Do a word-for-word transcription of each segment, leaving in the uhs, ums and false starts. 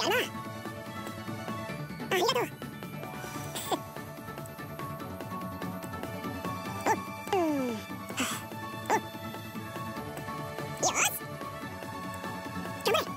だな。ありがとう。お、うん。よし。頑張れ。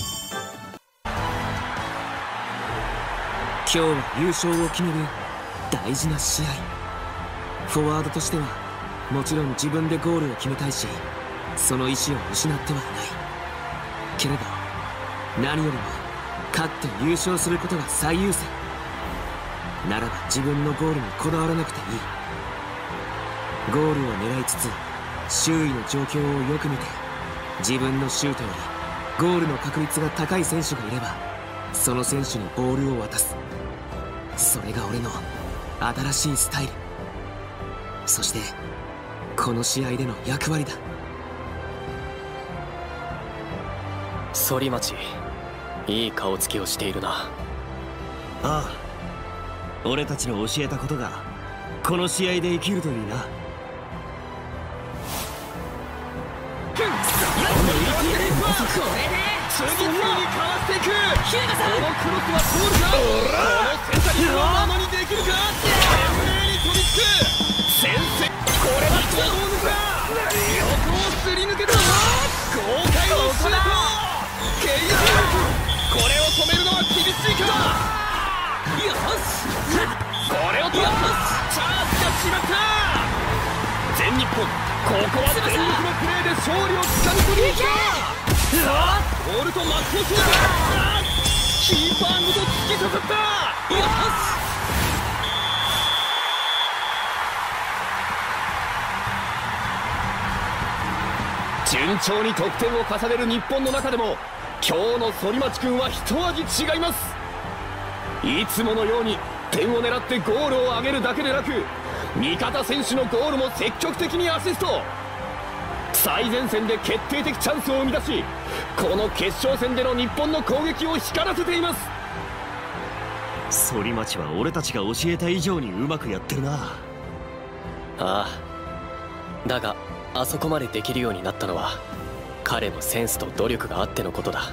今日は優勝を決める大事な試合。フォワードとしてはもちろん自分でゴールを決めたいし、その意思を失ってはいないけれど、何よりも勝って優勝することが最優先ならば、自分のゴールにこだわらなくていい。ゴールを狙いつつ周囲の状況をよく見て、自分のシュートよりゴールの確率が高い選手がいれば、その選手にボールを渡す。それが俺の新しいスタイル、そしてこの試合での役割だ。 反町、いい顔つきをしているな。 ああ、俺たちの教えたことがこの試合で生きるといいな。 これで次々にかわしていく。ヒューガさん、このクロスは通るか。このセンタリングをものにできるか。懸命に飛びつく先生、これはドームか。横をすり抜けた。豪快のシュート。ケイジこれを止めるのは厳しいか。よし、これを止める。チャージが決まった。全日本、ここは全力のプレーで勝利をつかみ取りに行く。さあ、ボールと真っ向勝負。キーパーごと突き刺さった。よし、順調に得点を重ねる日本の中でも、今日の反町君は一味違います。いつものように点を狙ってゴールを挙げるだけでなく、味方選手のゴールも積極的にアシスト。最前線で決定的チャンスを生み出し、この決勝戦での日本の攻撃を光らせています。 反町は俺たちが教えた以上にうまくやってるな。ああ、だがあそこまでできるようになったのは彼のセンスと努力があってのことだ。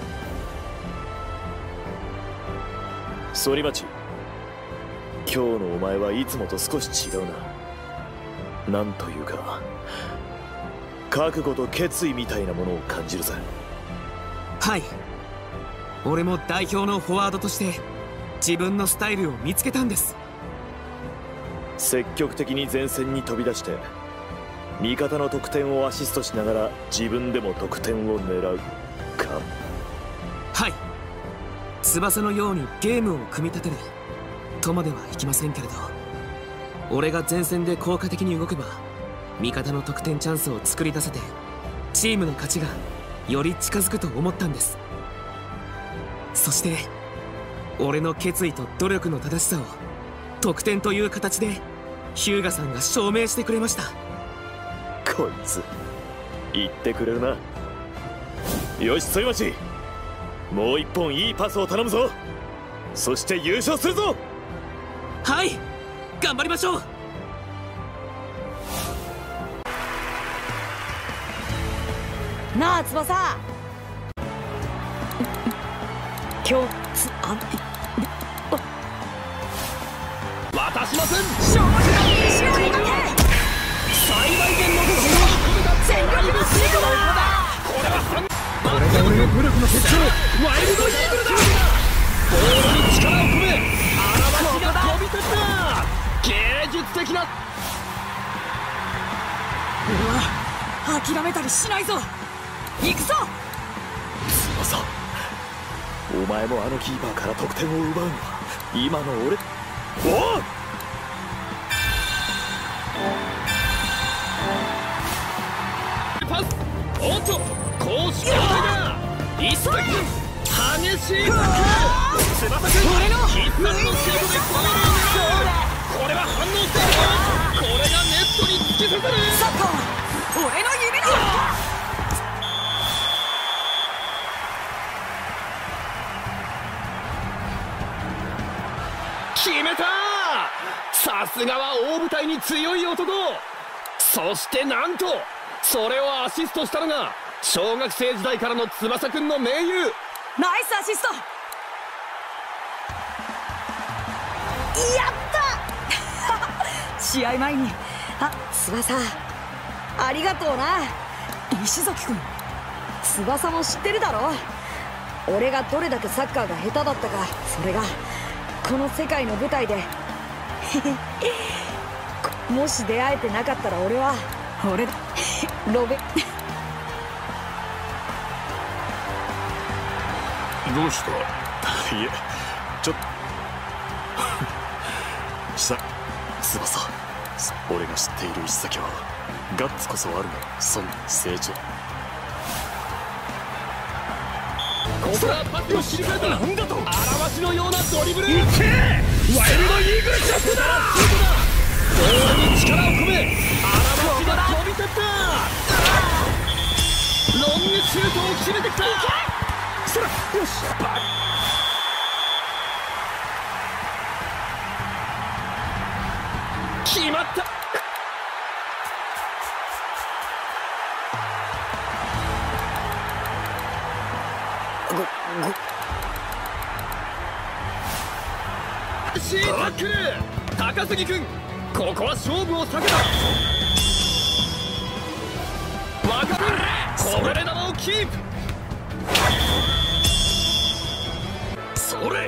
反町、今日のお前はいつもと少し違うな。なんというか覚悟と決意みたいなものを感じるぜ。 はい、俺も代表のフォワードとして自分のスタイルを見つけたんです。 積極的に前線に飛び出して味方の得点をアシストしながら自分でも得点を狙うか。 はい、翼のようにゲームを組み立てるとまではいきませんけれど、俺が前線で効果的に動けば味方の得点チャンスを作り出せて、チームの勝ちがより近づくと思ったんです。そして俺の決意と努力の正しさを得点という形で日向さんが証明してくれました。 こいつ言ってくれるな。よし反町、もう一本いいパスを頼むぞ。そして優勝するぞ。 はい、頑張りましょう。 なあ翼、今日つあ渡しません。 勝負のいい試合だけ最大限の全力のシードだ。 これはこれが俺の努力の結晶、ワイルドイーグルだ。ボールに力を込め荒町が飛び立った。芸術的な。 俺は諦めたりしないぞ。行くぞ。 翼、お前もあのキーパーから得点を奪うのは今の俺。おう、 パス。おっと、攻守交代だ。一切激しいタックル。翼くん、 俺の必殺のシュートでゴールを狙う。これは反応している。これがネットに突き刺さる。 サッカーは俺の夢だ。 決めた。さすがは大舞台に強い男。そしてなんとそれをアシストしたのが小学生時代からの翼くんの盟友。 ナイスアシストった試合前に、あ、翼ありがとうな。石崎君、翼も知ってるだろ。俺がどれだけサッカーが下手だったか。それがこの世界の舞台でもし出会えてなかったら俺は俺だロベどうした？いえ、ちょっとさ、翼、俺が知っている石崎はガッツこそあるが、そんな成長。 ここはパスを切り替えた。なんだと荒鷲のようなドリブル。いけ！ワイルドイーグルジャンプだ。ボールに力を込め荒鷲が飛び立った。ロングシュートを決めてきた。そら、よし、バッ決まった。シータックル。高杉君、ここは勝負を避けた。若君、こぼれ球をキープ。それ。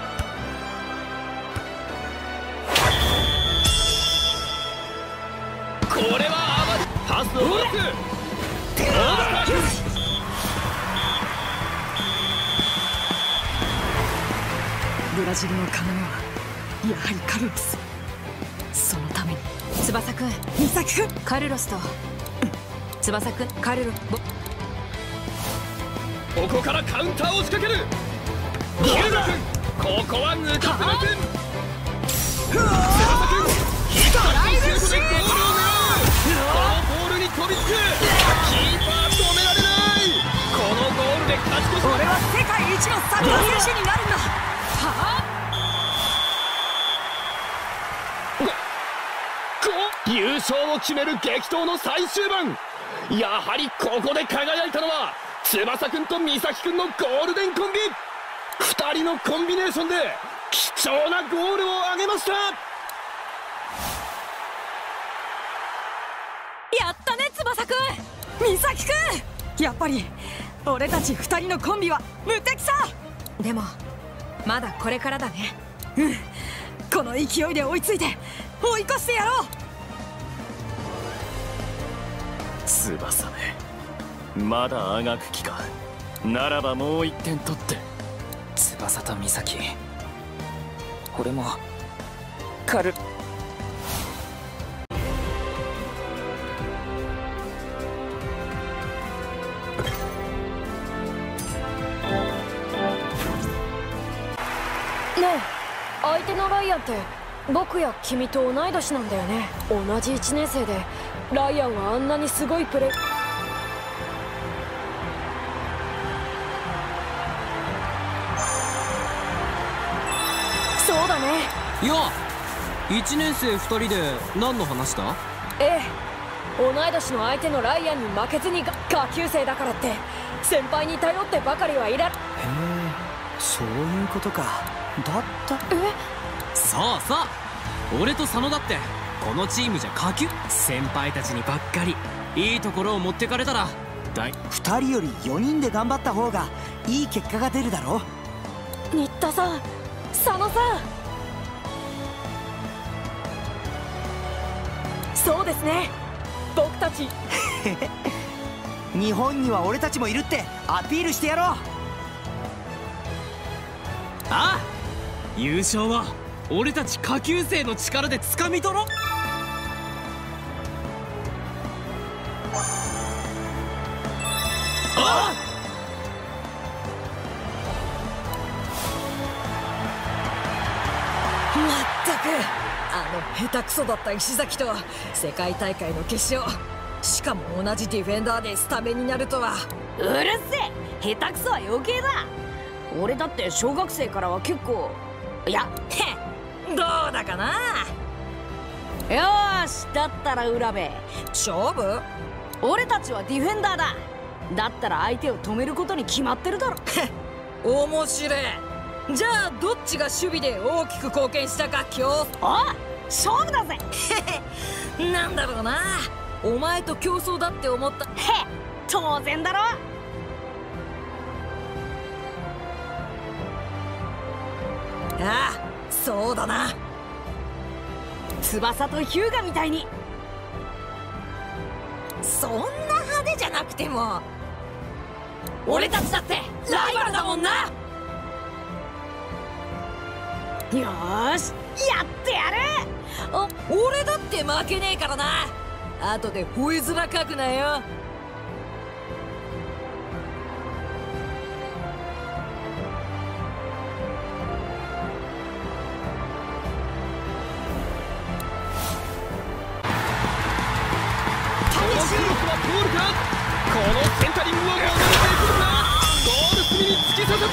これは甘い。パスを回す。 ブラジルの要はやはりカルロス。そのために翼くん、 美咲くん、 カルロスと、うん、翼くん、カルロボ。 ここからカウンターを仕掛ける。ヒューガ君、ここは抜かせません。翼くん、ヒットライブシュートでゴールを狙う。このボールに飛びつく。キーパー止められない。このゴールで勝ち越し。 俺は世界一のサッカー選手になるんだ。はあ、 優勝を決める激闘の最終盤。やはりここで輝いたのは翼くんと美咲くんのゴールデンコンビ。ふたりのコンビネーションで貴重なゴールを挙げました。 やったね翼くん、美咲くん。やっぱり俺たちふたりのコンビは無敵さ。 でもまだこれからだね。 うん、この勢いで追いついて追い越してやろう。 翼め、まだあがく気か。ならばもう一点取って。 翼と美咲、俺もカルねえ、相手のライアンって僕や君と同い年なんだよね。同じいちねん生でライアンはあんなにすごいプレー。そうだね。 いや、いちねん生ふたりで何の話だ？ ええ、同い年の相手のライアンに負けずにが下級生だからって先輩に頼ってばかりはいら。へえ、 そういうことか。だったえ、 そうそう、俺と佐野だってこのチームじゃ下級。先輩たちにばっかりいいところを持ってかれたらだいふたりよりよにんで頑張った方がいい結果が出るだろう。新田さん、佐野さん、そうですね、僕たち日本には俺たちもいるってアピールしてやろう。 ああ、優勝は俺たち下級生の力で掴み取ろう。ああ、 まったく、あの下手くそだった石崎と世界大会の決勝、しかも同じディフェンダーでスタメンになるとは。 うるせえ、下手くそは余計だ。俺だって小学生からは結構、いや、 どうだかな。 よーし、だったら浦部勝負。 俺たちはディフェンダーだ。だったら相手を止めることに決まってるだろ。 面白い。 じゃあどっちが守備で大きく貢献したか競争。 あ、勝負だぜ。 なんだろうな、お前と競争だって思った。 へ、当然だろ。 ああ、そうだな。 翼とヒューガみたいに。 そんな派手じゃなくても俺たちだってライバルだもんな。 よーし、やってやる。 あ、俺だって負けねえからな。後で吠え面かくなよ。 ゴールか。このセンタリングを戻れていくのか。ゴール隅に突き刺さった。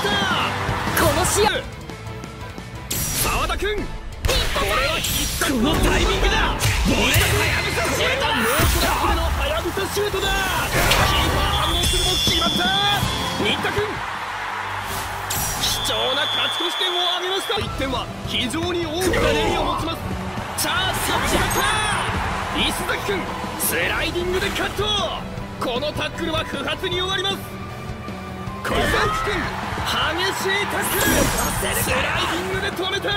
この試合澤田君、これは必殺このタイミングだ。俺はやぶさシュートだ。もう一度のはやぶさシュートだ。キーパー反応するも決まった。新田君、貴重な勝ち越し点を挙げました。いってんは非常に大きな意味を持ちます。チャージを決まった。石崎君、スライディングでカット。このタックルは不発に終わります。小崎君、激しいタックル。スライディングで止めた。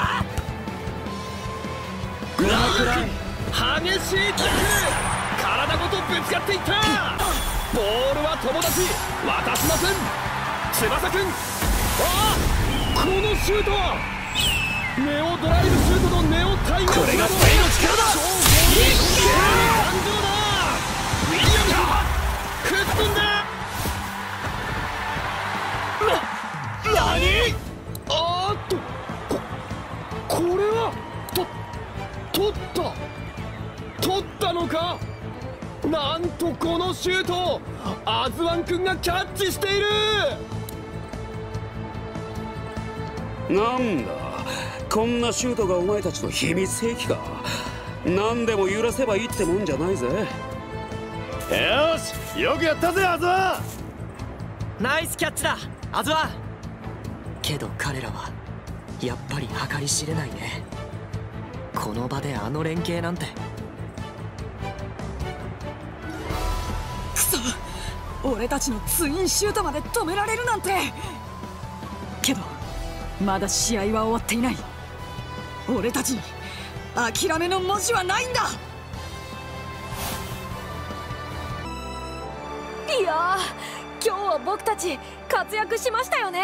グラム君、激しいタックル。体ごとぶつかっていった。ボールは友達渡しません。翼君、ああ、このシュート。ネオドライブシュートのネオタイガー。これがスペインの力だ。いい感情だ。ウィリアムズ、くっつんだ。な、なに。あーっと、こ、これはと、取った取ったのか。なんとこのシュートをアズワン君がキャッチしている。 なんだ、こんなシュートがお前たちの秘密兵器か。何でも揺らせばいいってもんじゃないぜ。 よし、よくやったぜアズワン。ナイスキャッチだアズワン。けど彼らはやっぱり計り知れないね。この場であの連携なんて。 くそ、俺たちのツインシュートまで止められるなんて。けどまだ試合は終わっていない。俺たちに諦めの文字はないんだ。 いやー、今日は僕たち活躍しましたよね。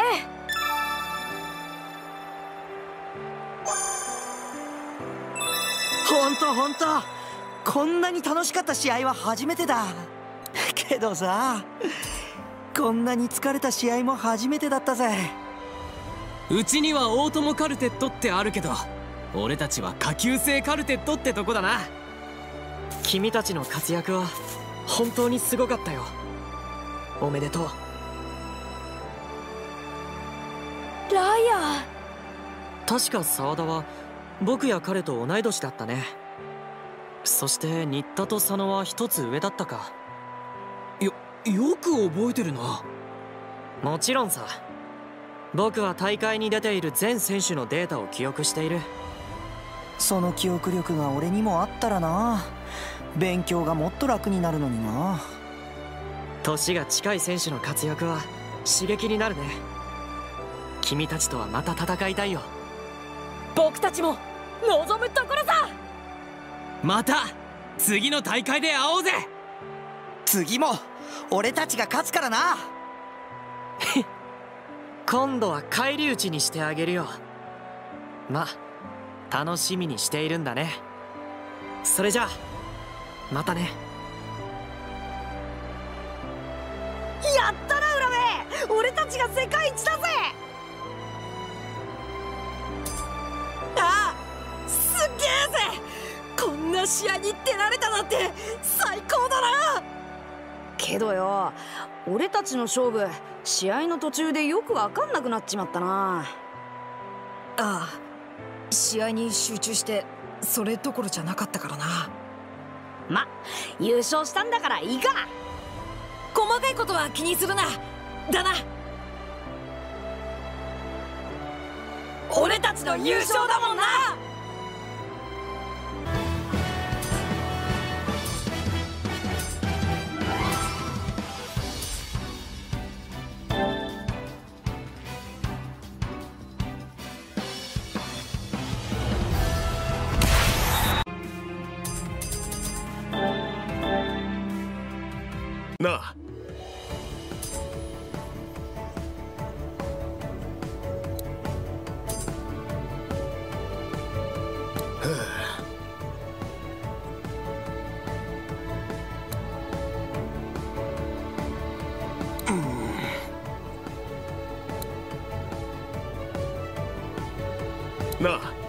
ほんとほんと、こんなに楽しかった試合は初めてだ。けどさ、こんなに疲れた試合も初めてだったぜ。 うちにはオートモカルテットってあるけど、俺たちは下級生カルテットってとこだな。君たちの活躍は本当にすごかったよ。おめでとう。 ライアン。 確か澤田は僕や彼と同い年だったね。そして新田と佐野は一つ上だったか。よ、よく覚えてるな。もちろんさ。僕は大会に出ている全選手のデータを記憶している。 その記憶力が俺にもあったらな。勉強がもっと楽になるのにな。 年が近い選手の活躍は刺激になるね。君たちとはまた戦いたいよ。 僕たちも望むところさ。 また次の大会で会おうぜ。 次も俺たちが勝つからな。 今度は返り討ちにしてあげるよ。ま、楽しみにしているんだね。それじゃあまたね。 やったな浦部、俺たちが世界一だぜ。 ああ、すっげえぜ。こんな試合に出られたなんて最高だな。 けどよ、俺たちの勝負、試合の途中でよく分かんなくなっちまったな。 ああ、試合に集中してそれどころじゃなかったからな。 ま、優勝したんだからいいか。 細かいことは気にするな。だな。 俺たちの優勝だもんな。 なあ、なあ、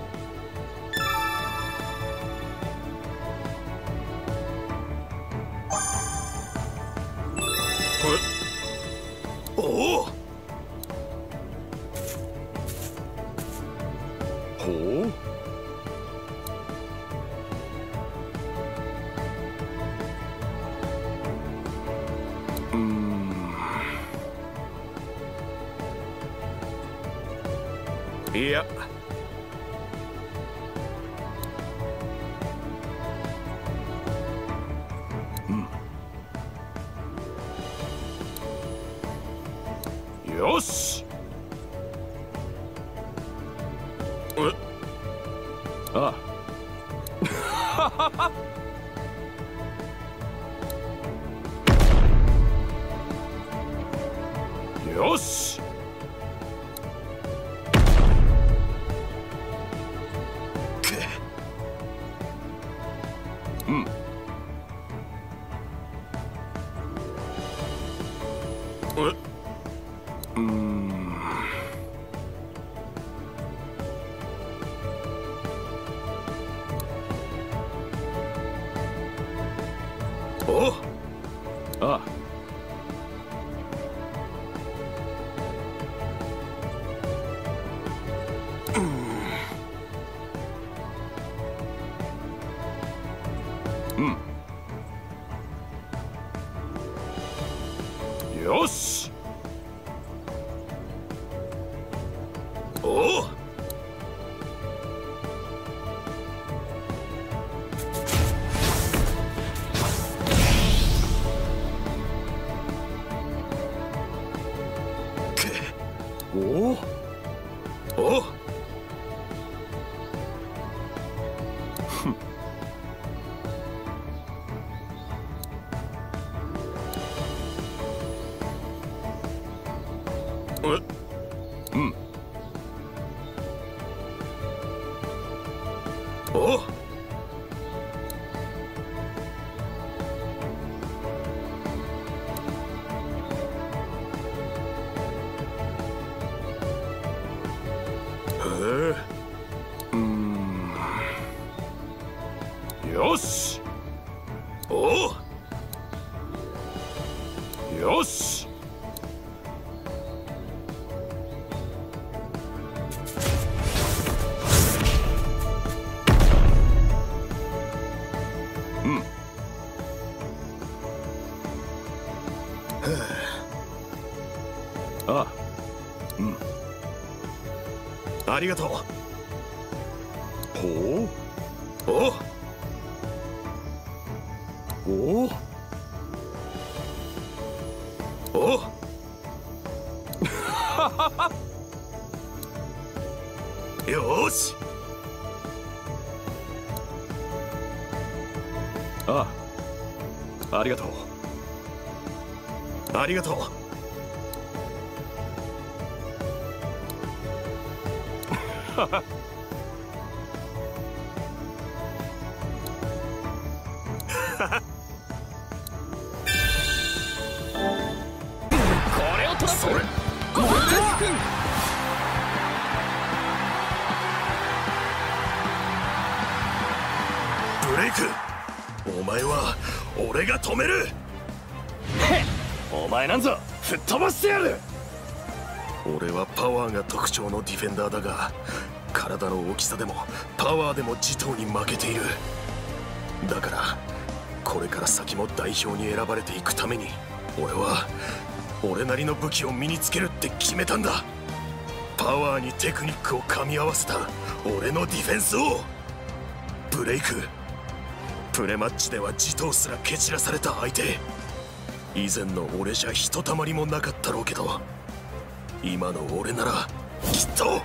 おお、ほう、うーん、いや、よし。え、ああよし。うん。え、うーん、お、ああ、うん、よし。おお、おお、お、ふん、え、うん、お、へえ、うーん、よし。お、よし。うん。ああ、うん。ありがとう。ほう、おおおおよーし。ああ、ありがとう。ありがとう。ははこれを取らせる。 ブレイク、お前は俺が止める。 お前なんぞ吹っ飛ばしてやる。 俺はパワーが特徴のディフェンダーだが、体の大きさでもパワーでも持統に負けている。だからこれから先も代表に選ばれていくために、俺は俺なりの武器を身につけるって決めたんだ。 パワーにテクニックを噛み合わせた俺のディフェンスを。ブレイク、プレマッチでは地頭すら蹴散らされた相手。以前の俺じゃひとたまりもなかったろうけど、今の俺ならきっと。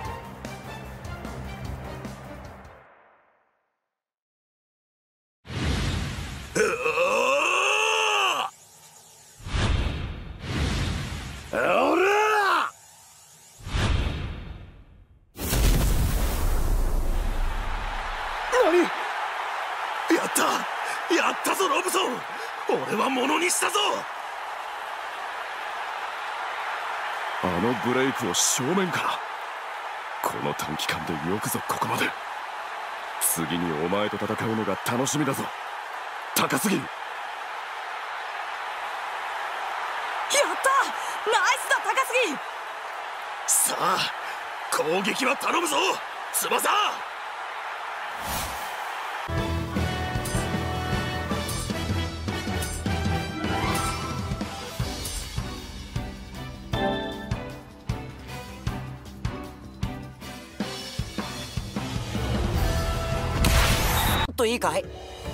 やったやったぞロブソン、俺はものにしたぞ。あのブレイクを正面から、この短期間でよくぞここまで。次にお前と戦うのが楽しみだぞ高杉。やったナイスだ高杉。 さあ攻撃は頼むぞ翼。 ちょっといいかい。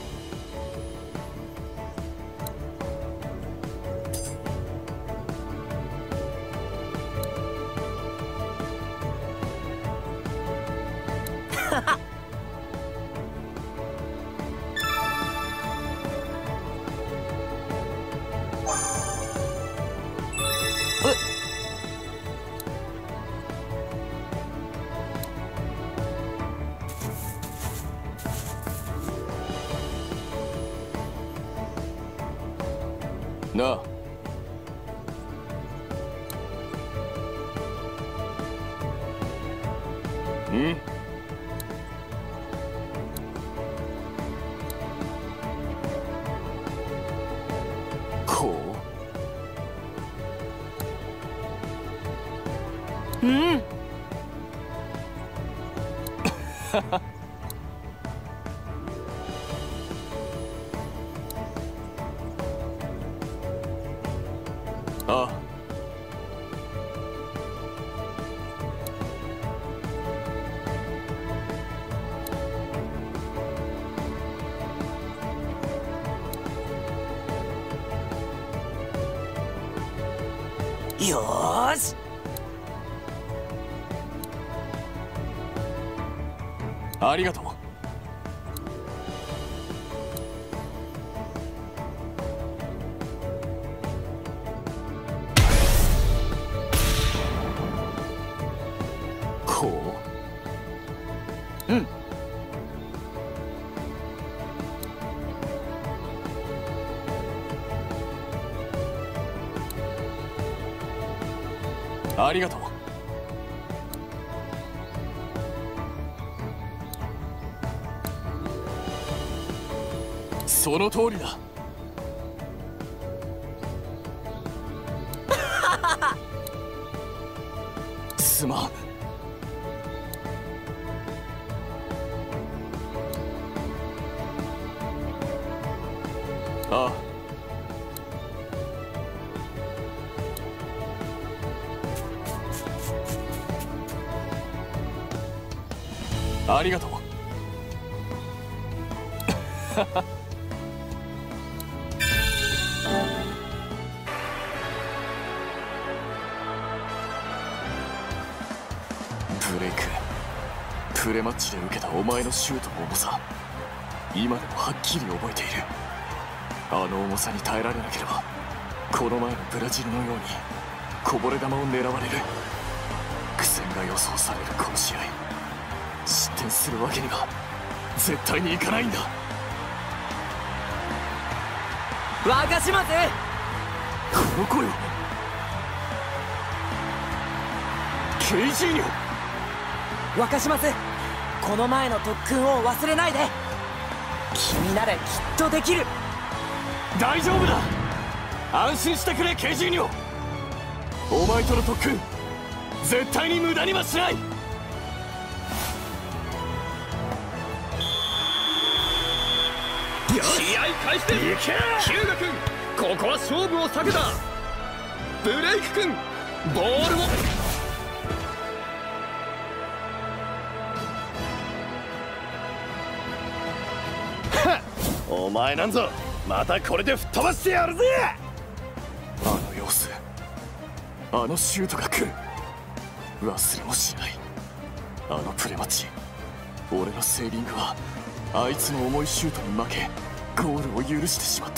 なあ、うんこううんああ、 よーし。 ありがとう。こう、うん。ありがとう。その通りだ。すまん。ああ、ありがとう。ブレイク、プレマッチで受けたお前のシュートの重さ、今でもはっきり覚えている。あの重さに耐えられなければ、この前のブラジルのようにこぼれ球を狙われる。苦戦が予想されるこの試合、失点するわけには絶対にいかないんだ。 若島津、 この声はケイジーニョ。 若島津、この前の特訓を忘れないで。君ならきっとできる。 大丈夫だ、安心してくれケイジーニョ。お前との特訓絶対に無駄にはしない。 よし、試合開始です。ヒュウガ君、ここは勝負を避けた。ブレイク君、ボールを。 お前なんぞまたこれで吹っ飛ばしてやるぜ。 あの様子、あのシュートが来る、忘れもしない。あのプレマッチ、俺のセービングはあいつの重いシュートに負けゴールを許してしまった。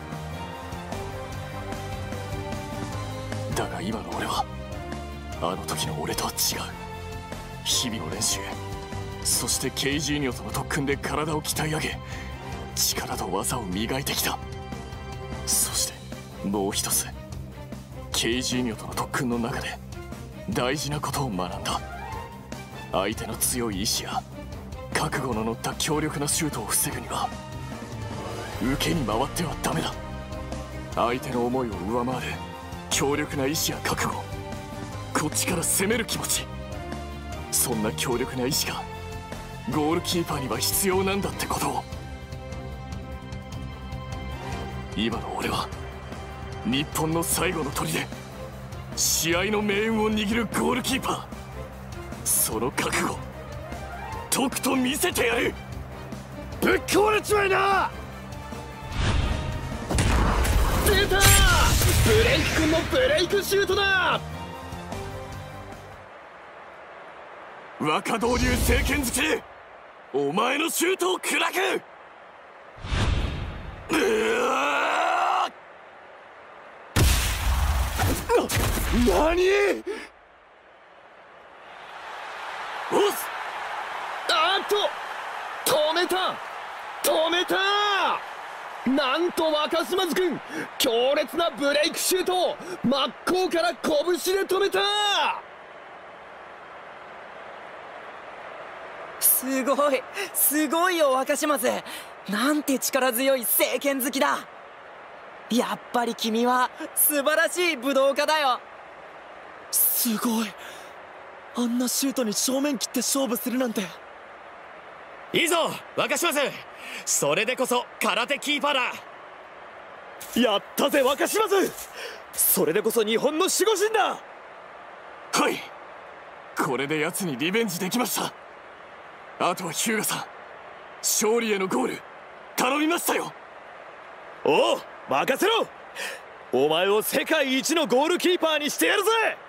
だが今の俺はあの時の俺とは違う。日々の練習、そしてケイジーニョとの特訓で体を鍛え上げ、力と技を磨いてきた。そしてもう一つ、ケイジーニョとの特訓の中で大事なことを学んだ。相手の強い意志や覚悟の乗った強力なシュートを防ぐには受けに回ってはダメだ。相手の思いを上回る強力な意志や覚悟、こっちから攻める気持ち、そんな強力な意志がゴールキーパーには必要なんだってことを。今の俺は日本の最後の砦、試合の命運を握るゴールキーパー。その覚悟とくと見せてやる。ぶっ壊れちまいな。 出た、ブレイク君のブレイクシュートだ。 若道流聖剣好きでお前のシュートを砕く。うわな、何。おっ、あっと止めた止めた。なんと若島津君、強烈なブレイクシュートを真っ向から拳で止めた。 すごいすごいよ若島津、なんて力強い聖剣好きだ。やっぱり君は素晴らしい武道家だよ。 すごい、あんなシュートに正面切って勝負するなんて。 いいぞ若島津、それでこそ空手キーパーだ。やったぜ若島津、それでこそ日本の守護神だ。 はい、これで奴にリベンジできました。あとは日向さん、勝利へのゴール頼みましたよ。 おう任せろ、お前を世界一のゴールキーパーにしてやるぜ。